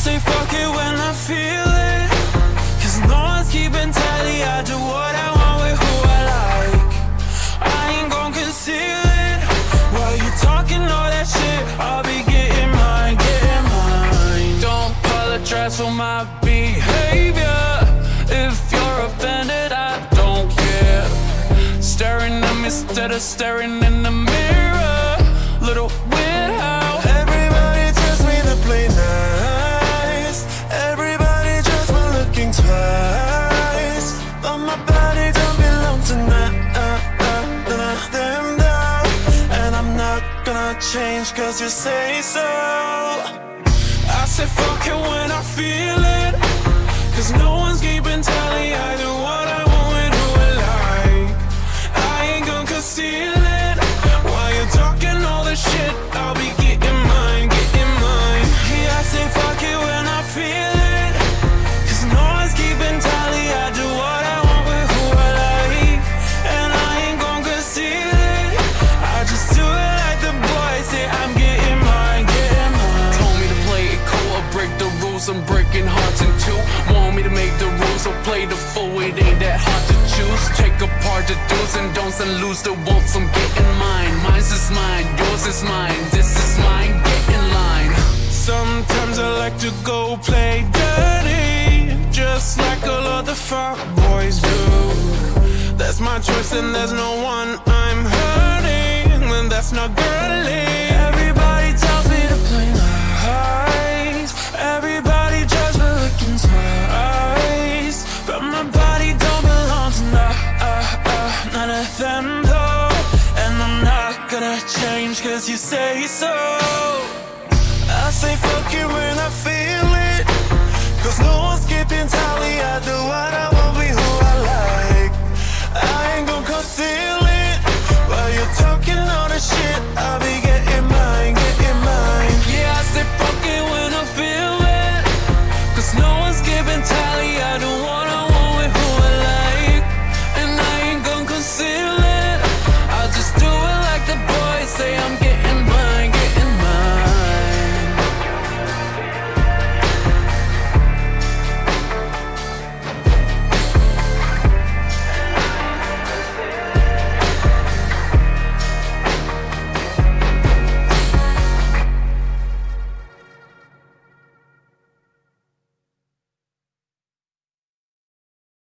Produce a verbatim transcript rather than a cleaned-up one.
say fuck it when I feel it, cause no one's keeping tally. I do what I want with who I like. I ain't gon' conceal it. While you talking all that shit, I'll be getting mine, getting mine. Don't apologize for my behavior. If you're offended, I don't care. Staring at me instead of staring in the mirror. Little weird how everybody tells me to play nice. Everybody just been looking twice, but my body don't belong to none of them though. And I'm not gonna change cause you say so. I say fuck it when I feel it, cause no one's keeping tally. I do what I want with who I like. I ain't gon' conceal it. While you're talking all this shit, I'll be getting mine, getting mine. Yeah, I say fuck it when I feel it, cause no one's keeping tally. I do what I want with who I like, and I ain't gon' conceal it. I just do it like the boys say. I'm getting mine, getting mine. Told me to play it cool or break the rules. I'm breaking hearts in two. Want me to make the rules or play the fool. It ain't that hard to choose. Take apart the do's and don'ts and lose the wants. I'm getting mine. Mine's is mine, yours is mine. This is mine, get in line. Sometimes I like to go play dirty, just like all other fuck boys do. That's my choice and there's no one I'm hurting, and that's not girly. Everybody tells me to play nice. Everybody judge me looking twice, but my body don't belong to none, uh, uh, none of them though. And I'm not gonna change cause you say so. I say fuck it when I feel it, cause no one's keeping tally. I do what I want with who I like. I ain't gon' conceal